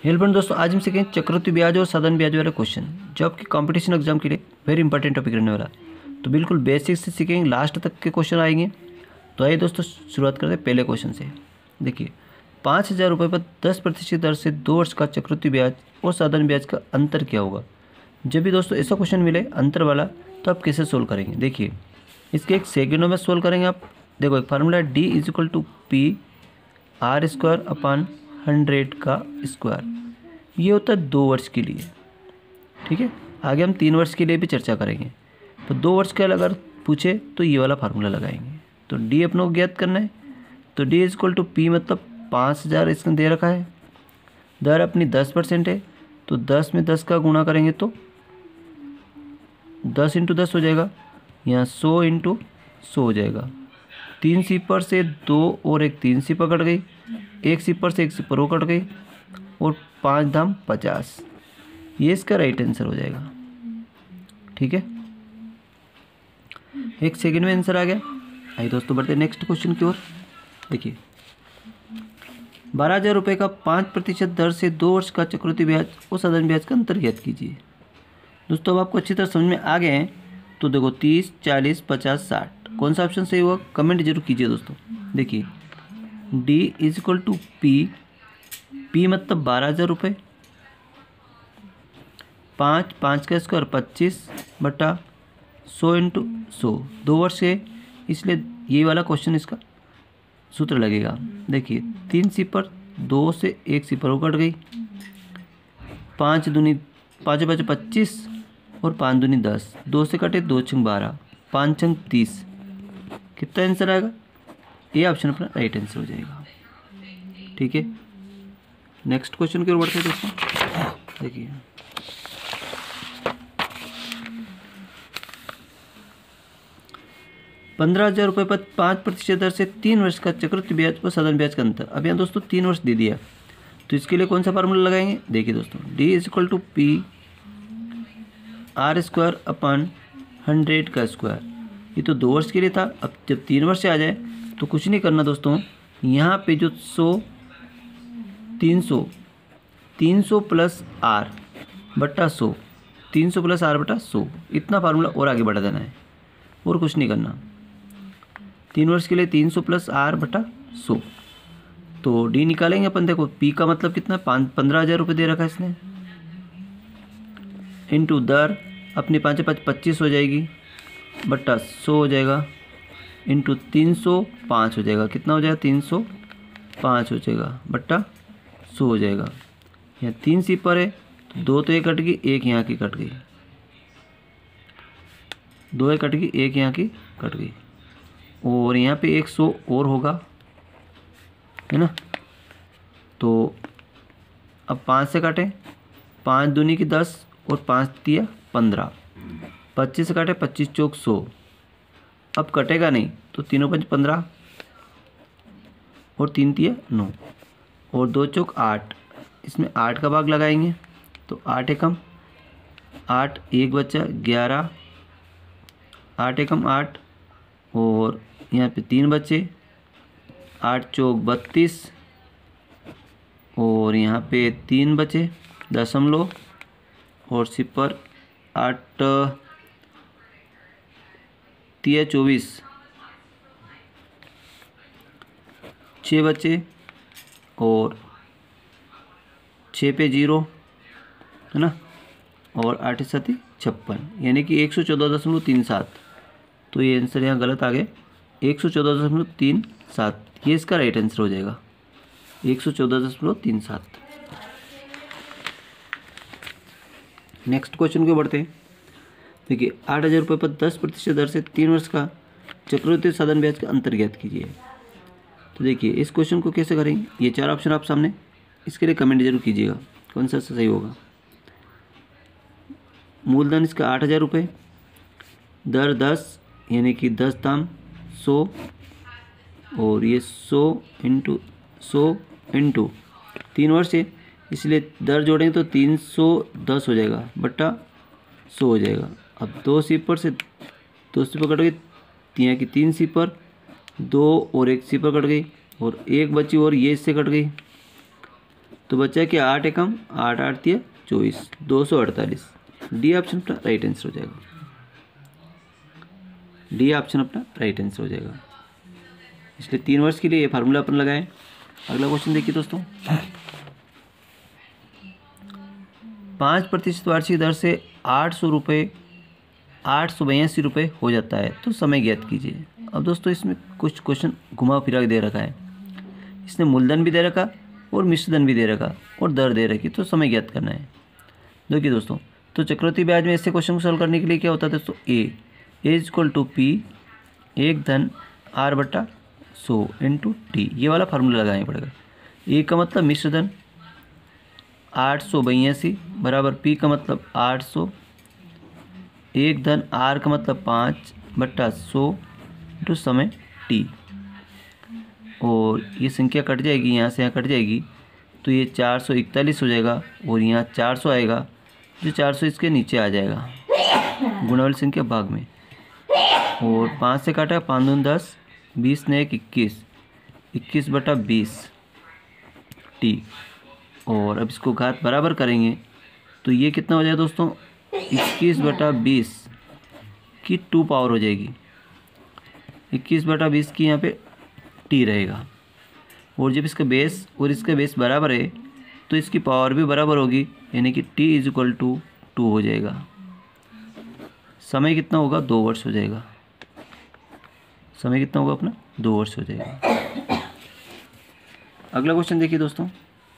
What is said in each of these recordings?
Hello friend दोस्तों, आज हम सीखेंगे चक्रवृद्धि ब्याज और साधारण ब्याज वाला क्वेश्चन जो आपके कंपटीशन एग्जाम के लिए वेरी इंपॉर्टेंट टॉपिक रहने वाला। तो बिल्कुल बेसिक से सीखेंगे, लास्ट तक के क्वेश्चन आएंगे। तो आइए दोस्तों शुरुआत करते हैं पहले क्वेश्चन से। देखिए, 5,000 रुपये पर 10% दर से 2 वर्ष का चक्रवृद्धि ब्याज और साधारण ब्याज का अंतर क्या होगा। जब भी दोस्तों ऐसा क्वेश्चन मिले अंतर वाला तो आप कैसे सोल्व करेंगे। देखिए, इसके एक सेकेंडों में सोल्व करेंगे आप। देखो, एक फार्मूला है D=P R² अपॉन 100 का स्क्वायर। ये होता है 2 वर्ष के लिए, ठीक है। आगे हम 3 वर्ष के लिए भी चर्चा करेंगे। तो 2 वर्ष का अगर पूछे तो ये वाला फार्मूला लगाएंगे। तो D अपनों को ज्ञात करना है। तो D=P मतलब 5,000 इसमें दे रखा है। दर अपनी 10% है, तो 10 में 10 का गुणा करेंगे तो 10 × 10 हो जाएगा। यहाँ 100 × 100 हो जाएगा। 3 सिपर से 2 और एक 3 सिपर कट गई, 1 सिपर से 1 सिपर वो कट गई, और 5 दाम 50। ये इसका राइट आंसर हो जाएगा, ठीक है। एक सेकंड में आंसर आ गया। आइए दोस्तों बढ़ते हैं नेक्स्ट क्वेश्चन की ओर। देखिए, 12,000 रुपये का 5% दर से 2 वर्ष का चक्रवृद्धि ब्याज और साधारण ब्याज का अंतर ज्ञात कीजिए। दोस्तों अब आपको अच्छी तरह समझ में आ गए हैं। तो देखो, 30, 40, 50, 60 कौन सा ऑप्शन सही होगा कमेंट जरूर कीजिए दोस्तों। देखिए, D=P, P मतलब 12,000 रुपये, 5 का स्क्वायर 25 बटा 100 × 100 2 वर्ष है, इसलिए ये वाला क्वेश्चन इसका सूत्र लगेगा। देखिए, 3 सिपर 2 से 1 सिपर वो कट गई, 5 दूनी 5 5 25 और 5 दूनी 10, 2 से कटे 2 छंग 12, 5 छंग 30। कितना आंसर आएगा? ये ऑप्शन अपना राइट आंसर हो जाएगा, ठीक है। नेक्स्ट क्वेश्चन की ओर बढ़ते हैं दोस्तों। देखिए, ₹15,000 पर 5% दर से 3 वर्ष का चक्रवृद्धि ब्याज और साधारण ब्याज का अंतर। अब यहाँ दोस्तों 3 वर्ष दे दिया, तो इसके लिए कौन सा फार्मूला लगाएंगे। देखिए दोस्तों, D=P R² अपॉन 100 का स्क्वायर। ये तो 2 वर्ष के लिए था। अब जब 3 वर्ष से आ जाए तो कुछ नहीं करना दोस्तों, यहाँ पे जो 300 प्लस R बटा 100, 300 प्लस R बटा 100, इतना फार्मूला और आगे बढ़ा देना है और कुछ नहीं करना। 3 वर्ष के लिए 300 प्लस R बटा 100। तो D निकालेंगे अपन। देखो, P का मतलब कितना, 15,000 रुपये दे रखा है इसने, इंटू दर अपनी 5 5 25 हो जाएगी बटा 100 हो जाएगा, इंटू 305 हो जाएगा। कितना हो जाएगा? 305 हो जाएगा बटा 100 हो जाएगा। यहाँ 3 सिपर है, तो 2 तो ये कट गई, 1 यहाँ की कट गई, 2 ये कट गई, 1 यहाँ की कट गई, और यहाँ पे 100 और होगा, है ना। तो अब 5 से काटें, 5 दूनी की 10 और 5 तिया 15, 25 से काटे 25 चौक 100। अब कटेगा नहीं, तो 3 5 15 और 3 तिया 9 और 2 चौक 8। इसमें 8 का भाग लगाएंगे, तो 8 एकम 8, 1 बचा 11, 8 एकम 8, और यहाँ पे 3 बचे, 8 चौक 32, और यहाँ पे 3 बचे दशमलव, और सिपर 8 तिया 24, 6 बचे, और 6 पे 0, है ना, और 8 7 56, यानी कि 114.37। तो ये आंसर यहाँ गलत आ गया, 114.37। ये इसका राइट आंसर हो जाएगा, 114.37। नेक्स्ट क्वेश्चन को बढ़ते हैं। देखिए, 8,000 रुपये पर 10% दर से 3 वर्ष का चक्रवृद्धि साधारण ब्याज का अंतर ज्ञात कीजिए। तो देखिए, इस क्वेश्चन को कैसे करेंगे। ये 4 ऑप्शन आप सामने, इसके लिए कमेंट जरूर कीजिएगा कौन सा सही होगा। मूलधन इसका 8,000 रुपये, दर 10 यानी कि 10 दाम 100, और ये 100 × 100 × 3 वर्ष है, इसलिए दर जोड़ेंगे तो 310 हो जाएगा बटा 100 हो जाएगा। अब 2 सिपर से 2 सिपर कट गई, यहाँ की 3 सिपर, 2 और 1 सिपर कट गई, और 1 बची और ये इससे कट गई, तो बचा कि 8 एकम 8 8 तिया 24, 248। डी ऑप्शन अपना राइट आंसर हो जाएगा। डी ऑप्शन अपना राइट आंसर हो जाएगा। इसलिए 3 वर्ष के लिए ये फार्मूला अपन लगाएं। अगला क्वेश्चन देखिए दोस्तों, 5% वार्षिक दर से 882 रुपये हो जाता है, तो समय ज्ञात कीजिए। अब दोस्तों इसमें कुछ क्वेश्चन घुमा फिरा के दे रखा है। इसने मूलधन भी दे रखा और मिश्रधन भी दे रखा और दर दे रखी, तो समय ज्ञात करना है। देखिए दोस्तों, तो चक्रवृद्धि ब्याज में ऐसे क्वेश्चन को सॉल्व करने के लिए क्या होता है दोस्तों, A is equal to P 1 धन R/100 इंटू टी, ये वाला फार्मूला लगाना पड़ेगा। ए का मतलब मिश्रधन 882 बराबर पी का मतलब 800, 1 धन आर का मतलब 5/100 इंटू समय टी, और ये संख्या कट जाएगी, यहाँ से यहाँ कट जाएगी, तो ये 441 हो जाएगा और यहाँ 400 आएगा, जो 400 इसके नीचे आ जाएगा गुणा वाली संख्या भाग में, और 5 से काटा 5 दूनी 10, 20 ने 1 21, 21/20 टी, और अब इसको घात बराबर करेंगे तो ये कितना हो जाएगा दोस्तों, 21/20 की 2 पावर हो जाएगी। 21/20 की यहाँ पे टी रहेगा, और जब इसका बेस और इसका बेस बराबर है तो इसकी पावर भी बराबर होगी, यानी कि टी इज इक्वल टू 2 हो जाएगा। समय कितना होगा, 2 वर्ष हो जाएगा। समय कितना होगा अपना, 2 वर्ष हो जाएगा। अगला क्वेश्चन देखिए दोस्तों,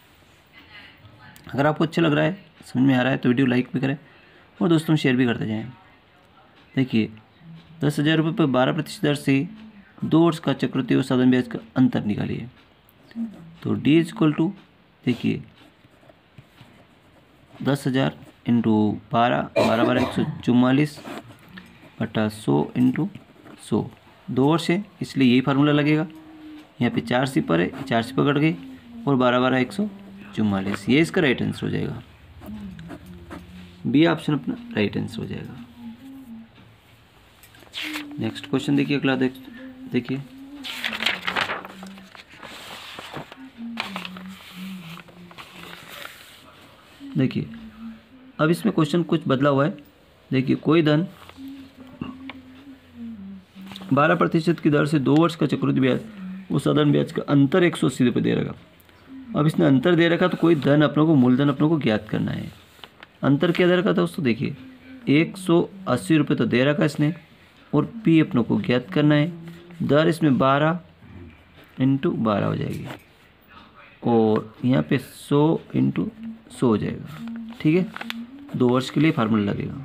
अगर आपको अच्छा लग रहा है, समझ में आ रहा है, तो वीडियो लाइक भी करें और दोस्तों में शेयर भी करते जाएं। देखिए 10,000 रुपये पर 12% दर से 2 वर्ष का चक्रवृद्धि और साधारण ब्याज का अंतर निकालिए। तो डी इज इक्वल टू, देखिए 10,000 इंटू 12, 144 इंटू 100, 2 वर्ष है, इसलिए यही फार्मूला लगेगा। यहाँ पे 4 सिपर है, 4 सिपर कट गई, और 144 ये इसका राइट आंसर हो जाएगा। बी ऑप्शन अपना राइट आंसर हो जाएगा। नेक्स्ट क्वेश्चन देखिए, अगला देखिए, देखिए अब इसमें क्वेश्चन कुछ बदला हुआ है। देखिए कोई धन 12% की दर से 2 वर्ष का चक्रवृद्धि ब्याज और साधारण ब्याज का अंतर 180 रुपये दे रखा। अब इसने अंतर दे रखा, तो कोई धन अपनों को, मूलधन अपनों को ज्ञात करना है। अंतर क्या दे रखा था दोस्तों, देखिए 180 रुपये तो दे रखा इसने, और पी अपनों को ज्ञात करना है। दर इसमें 12 इंटू 12 हो जाएगी, और यहाँ पे 100 इंटू 100 हो जाएगा। ठीक है, 2 वर्ष के लिए फार्मूला लगेगा।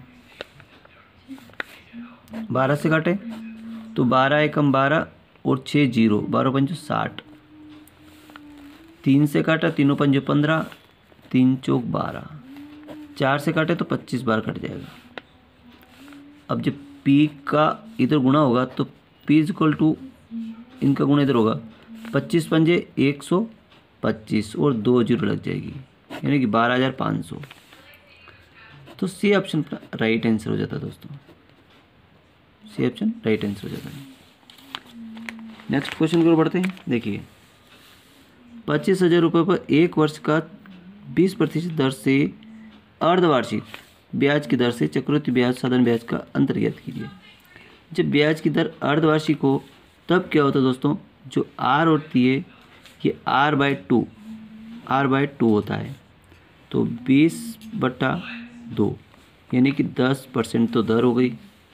12 से काटे तो 12 एकम 12 और 6 जीरो, 12 पंचो 60। 3 से काटा, 3 पंचो 15, 3 चौक 12। 4 से काटे तो 25 बार कट जाएगा। अब जब P का इधर गुणा होगा तो P इज इक्वल टू, इनका गुणा इधर होगा, 25 पंजे 125 और 2 जीरो लग जाएगी, यानी कि 12,500। तो सी ऑप्शन राइट आंसर हो जाता है दोस्तों। सी ऑप्शन राइट आंसर हो जाता है। नेक्स्ट क्वेश्चन की ओर बढ़ते हैं। देखिए 25,000 रुपये पर 1 वर्ष का 20% दर से अर्धवार्षिक ब्याज की दर से चक्रवृद्धि ब्याज साधारण ब्याज का अंतर ज्ञात कीजिए। जब ब्याज की दर अर्धवार्षिक हो तब क्या होता है दोस्तों, जो आर होती है ये R/2 होता है, तो 20/2 यानी कि 10% तो दर हो गई,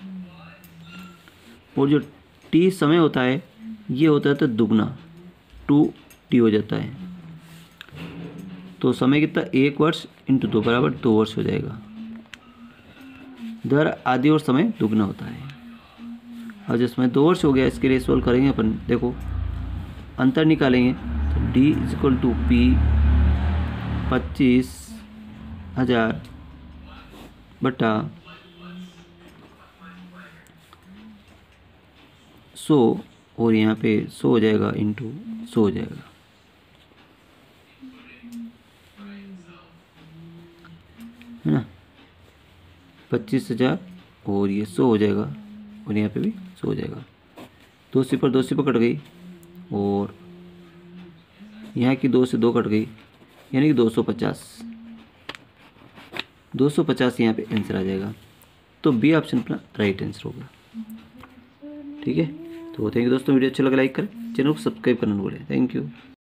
और जो टी समय होता है ये होता है तो दुगना 2t हो जाता है। तो समय कितना, 1 वर्ष इंटू 2 बराबर 2 वर्ष हो जाएगा। दर आधी और समय दुगना होता है। और जब समय 2 वर्ष हो गया, इसके लिए सोल्व करेंगे अपन। देखो अंतर निकालेंगे तो D is equal to P 25,000 बटा 100, और यहाँ पे 100 हो जाएगा इंटू 100 हो जाएगा। है ना, 25,000 और ये 100 हो जाएगा, और यहाँ पे भी 100 हो जाएगा। 2 सिपर कट गई, और यहाँ की 2 से 2 कट गई, यानी कि 250 यहाँ पे आंसर आ जाएगा। तो बी ऑप्शन अपना राइट आंसर होगा। ठीक है, तो थैंक यू दोस्तों, वीडियो अच्छा लगा लाइक करें, चैनल को सब्सक्राइब करना न भूलें। Thank you.